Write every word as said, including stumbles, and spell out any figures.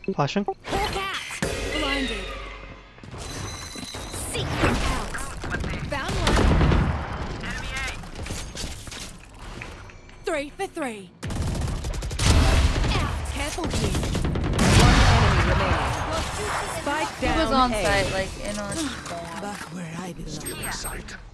Flashing. Blinded. Seek them out. Found one. Enemy A. Three for three. Out. Careful here. One enemy remaining. Spike He down. was on A. site, like in on. Back where I belong. Still in sight.